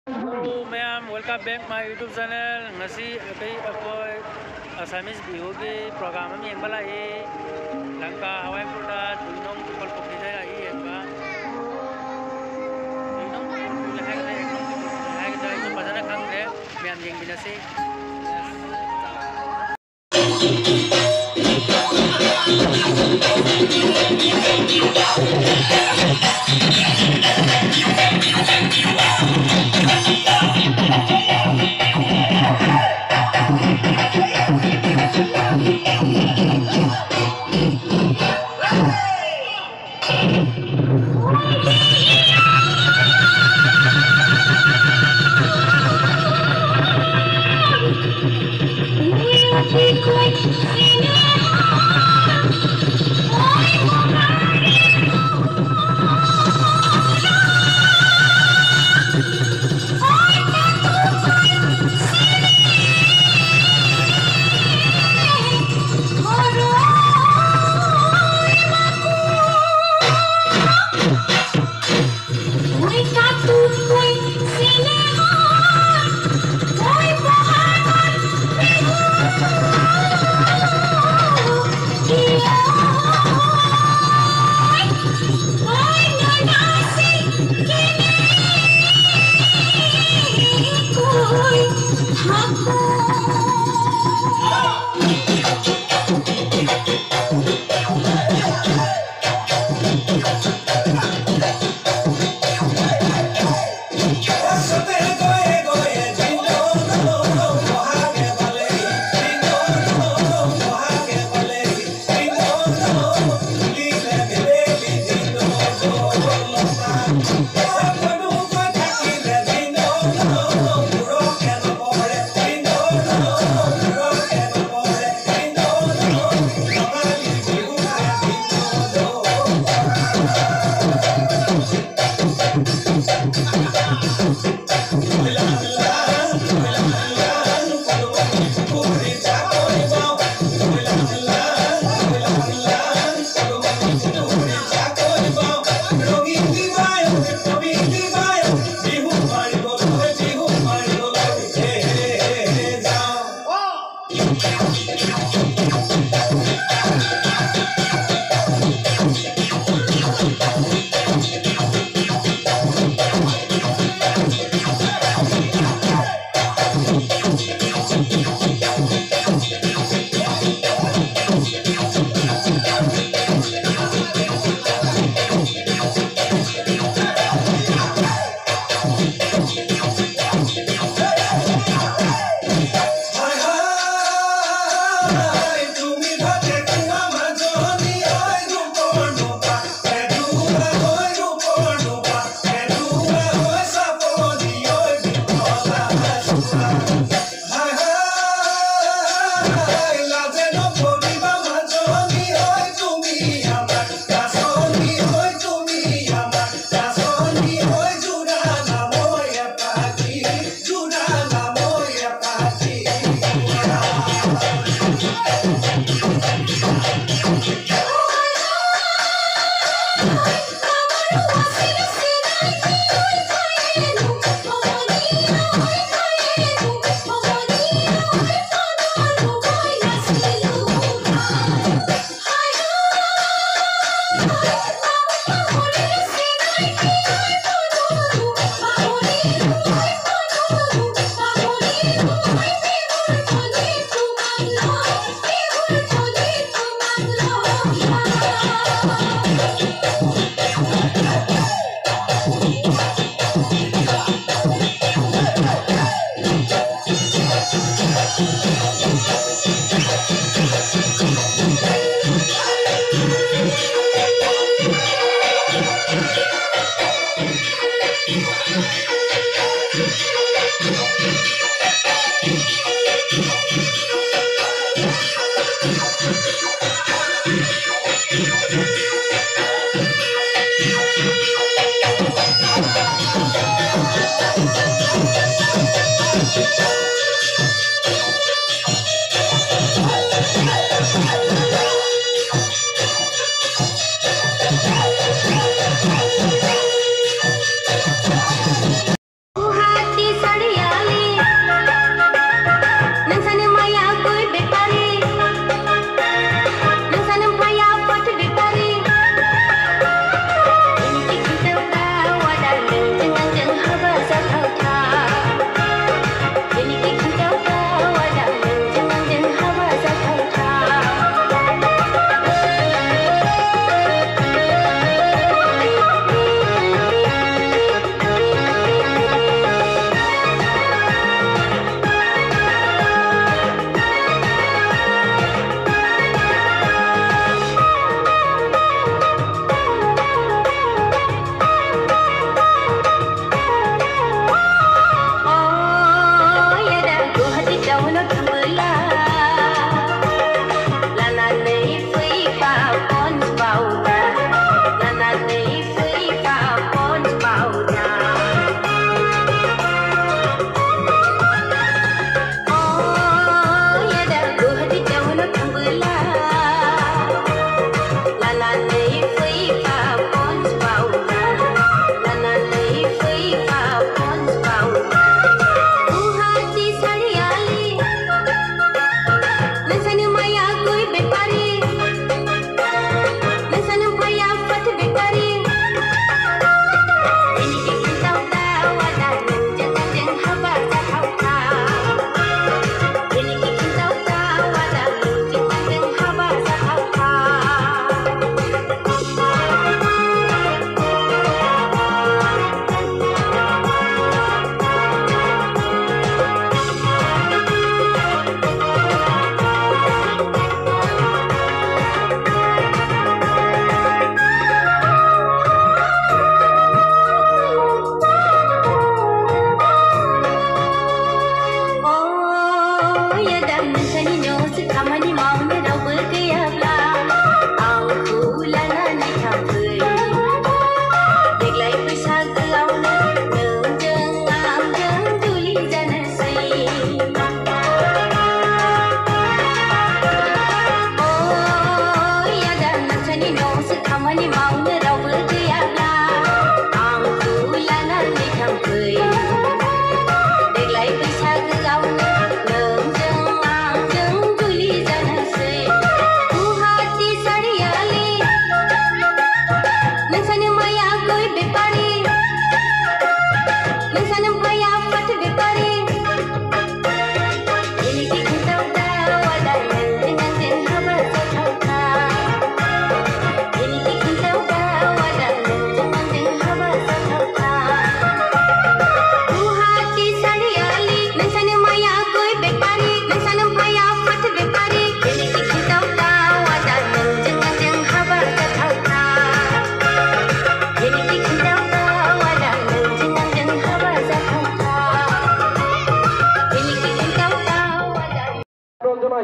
Hello ma'am, welcome back my YouTube channel. Ngasi akoi Assamese bihu ki program am yengba lai Langka Hawai Purda duinong tukol pokri dai ai yengba duinong lahai dai ekdom lahai dai jo bajana khang re ma'am yengbina se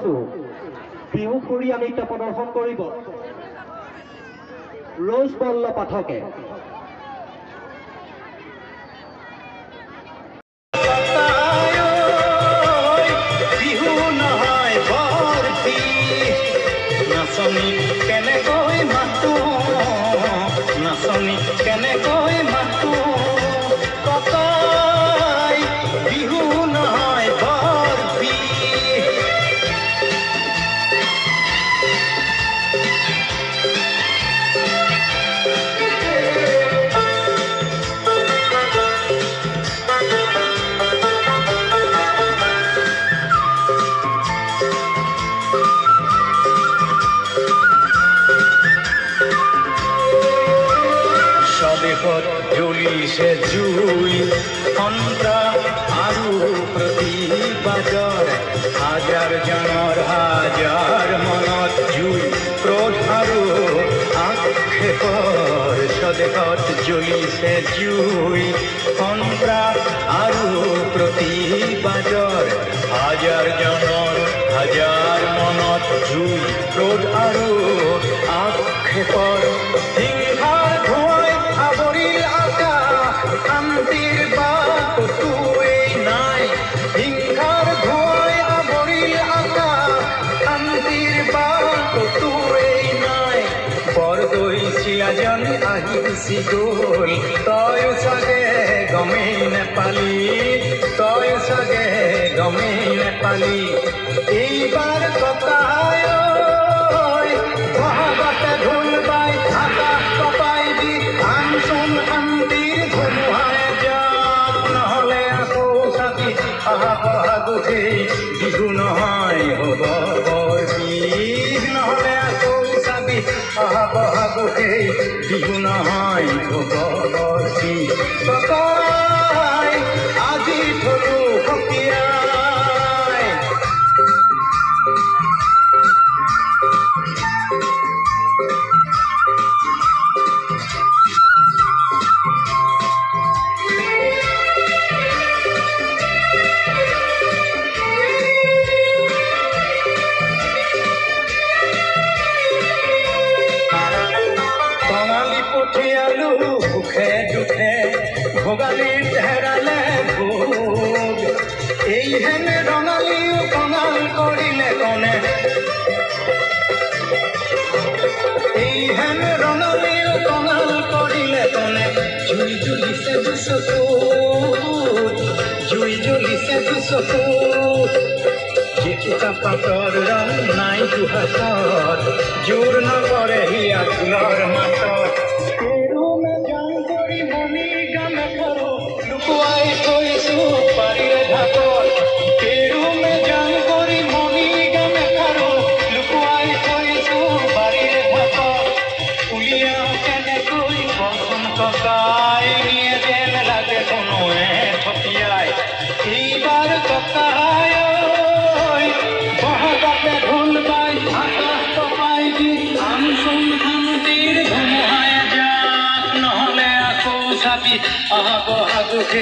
আছোঁ বিহু সুৰীয়া নৃত্য প্ৰদৰ্শন কৰিব rose বল্ল পাঠকে। জ্বলিছে জুই সন্ত্ৰাস আৰু প্ৰতিবাদৰ হাজাৰ জনৰ হাজাৰ মনত জুই ক্ৰোধ আৰু আক্ষেপৰ স্বদেশত জ্বলিছে জুই সন্ত্ৰাস আৰু প্ৰতিবাদৰ হাজাৰ জনৰ হাজাৰ মনত জুই ক্ৰোধ আৰু আক্ষেপৰ হিংসাৰ ধোঁৱাই আৱৰিল আকাশ শান্তিৰ বাট তোৱেই নাই হিংসাৰ ধোঁৱাই আৱৰিল আকাশ শান্তিৰ বাট তোৱেই নাই বৰদৈ চিলাজন আহি গুচি গ'ল তই চাগে গমেই নেপালি তই চাগে গমেই নেপালি এইবাৰ ককায় বহাগতে ঢোল বাই আকাশ কপাই দি আনচোন শান্তিৰ ধুমুহাই যাক নহ'লে আকৌ চাবি অহা বহাগতেই বিহু নহয় হ'ব বৰ বিষ নহ'লে আকৌ চাবি অহা বহাগতেই বিহু নহয় হ'ব বৰ বিষ ককাই আজি থলো সকিয়াই ভোগালীৰ হেৰালে ভোগ এই হেনে ৰঙালীও কঙাল কৰিলে কনে এই হেনে ৰঙালীও কঙাল কৰিলে কনে জুই জ্বলিছে দুচকুত জুই জ্বলিছে দুচকুত যেটা পাতৰ ৰং নাই দুহাতত জোৰ নকৰে হিয়া ফুলৰ মাতত লুকুৱাই থৈছোঁ পাৰিলে ঢাকত কেৰুমে জান কৰি মণি গানে খাৰো লুকুৱাই থৈছোঁ পাৰিলে ঢাকত উলিয়াও কেনেকৈ বচন ককাই নিয়ে যেন লাগে কোনোৱে থপিয়াই এইবাৰ ককাই বহাগতে ঢোল বাই আকাশ কপাই দি আনচোন শান্তিৰ ধুমুহাই যাক নহ'লে আকৌ চাবি অহা বহাগতে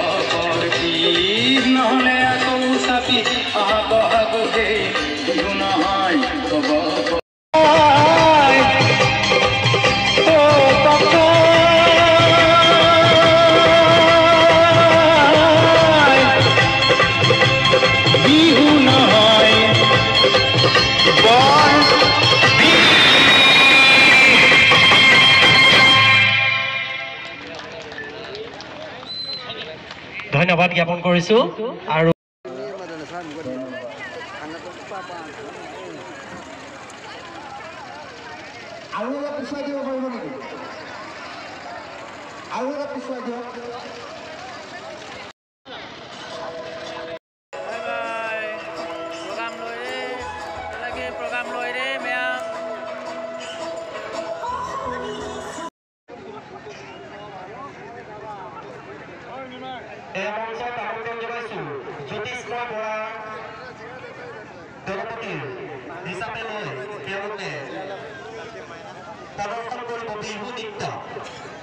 নহ'লে আকৌ চাবি অহা বহাগতে বিহু নহয় হ'ব বিহু নহয় বৰ ধন্যবাদ জ্ঞাপন কৰিছোঁ আৰু আৰু এটা পিছুৱাই দিব পাৰিব নেকি আৰু এটা পিছুৱাই দিয়ক হিচাপে লৈ তেওঁলোকে প্ৰদৰ্শন কৰিব বিহু নৃত্য